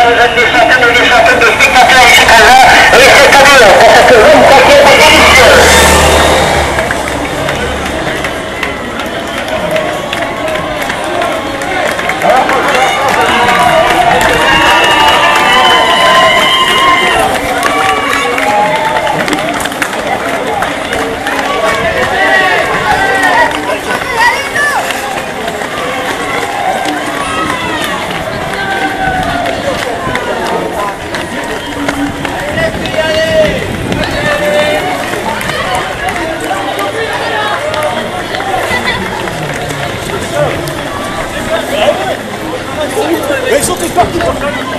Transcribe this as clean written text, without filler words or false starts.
des centaines de spectateurs ici présents. Et cette année, pour cette 24e édition. Ils sont tous partis.